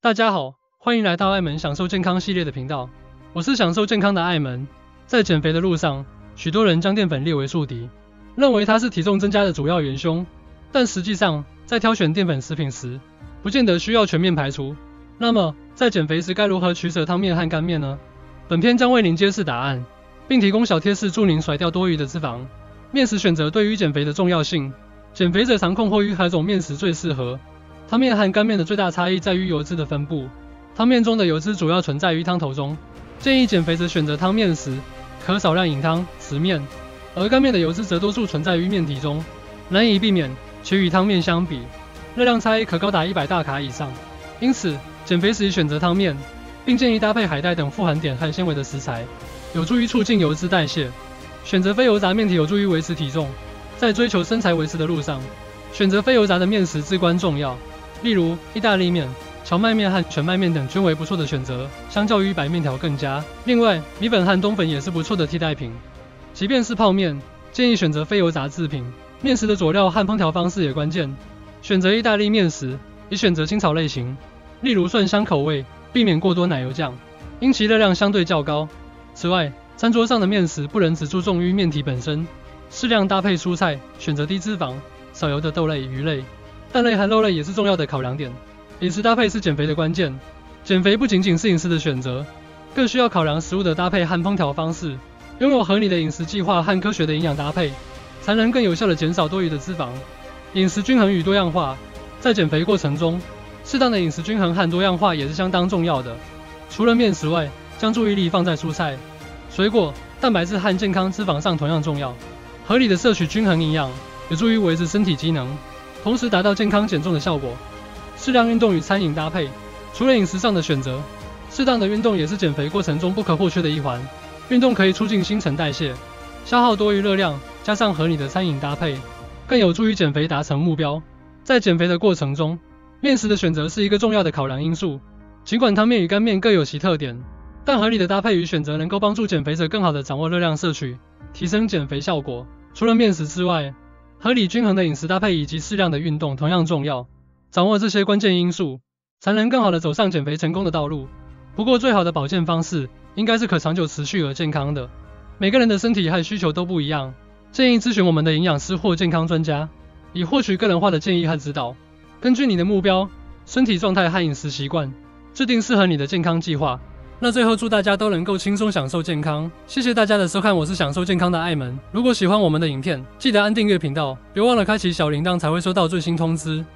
大家好，欢迎来到艾门享受健康系列的频道，我是享受健康的艾门。在减肥的路上，许多人将淀粉列为宿敌，认为它是体重增加的主要元凶，但实际上，在挑选淀粉食品时，不见得需要全面排除。那么，在减肥时该如何取舍汤面和干面呢？本片将为您揭示答案，并提供小贴士助您甩掉多余的脂肪。面食选择对于减肥的重要性，减肥者常困惑于何种面食最适合。汤面和干面的最大差异在于油脂的分布，汤面中的油脂主要存在于汤头中，建议减肥者选择汤面时，可少量饮汤、食面，而干面的油脂则多数存在于面体中，难以避免，且与汤面相比，热量差异可高达100大卡以上。因此，减肥时选择汤面，并建议搭配海带等富含碘和纤维的食材，有助于促进油脂代谢。选择非油炸面体有助于维持体重，在追求身材维持的路上，选择非油炸的面食至关重要。例如，意大利面、荞麦面和全麦面等均为不错的选择，相较于白面条更佳。另外，米粉和冬粉也是不错的替代品。即便是泡面，建议选择非油炸制品。面食的佐料和烹调方式也关键。选择意大利面时，宜选择清炒类型，例如蒜香口味，避免过多奶油酱，因其热量相对较高。此外，餐桌上的面食不能只注重于面体本身，适量搭配蔬菜，选择低脂肪、少油的豆类、鱼类。蛋类和肉类也是重要的考量点。饮食搭配是减肥的关键。减肥不仅仅是饮食的选择，更需要考量食物的搭配和烹调方式。拥有合理的饮食计划和科学的营养搭配，才能更有效地减少多余的脂肪。饮食均衡与多样化，在减肥过程中，适当的饮食均衡和多样化也是相当重要的。除了面食外，将注意力放在蔬菜、水果、蛋白质和健康脂肪上同样重要。合理的摄取均衡营养，有助于维持身体机能，同时达到健康减重的效果。适量运动与餐饮搭配，除了饮食上的选择，适当的运动也是减肥过程中不可或缺的一环。运动可以促进新陈代谢，消耗多余热量，加上合理的餐饮搭配，更有助于减肥达成目标。在减肥的过程中，面食的选择是一个重要的考量因素。尽管汤面与干面各有其特点，但合理的搭配与选择能够帮助减肥者更好地掌握热量摄取，提升减肥效果。除了面食之外，合理均衡的饮食搭配以及适量的运动同样重要。掌握这些关键因素，才能更好地走上减肥成功的道路。不过，最好的保健方式应该是可长久持续而健康的。每个人的身体和需求都不一样，建议咨询我们的营养师或健康专家，以获取个人化的建议和指导。根据你的目标、身体状态和饮食习惯，制定适合你的健康计划。那最后祝大家都能够轻松享受健康，谢谢大家的收看，我是享受健康的艾门。如果喜欢我们的影片，记得按订阅频道，别忘了开启小铃铛才会收到最新通知。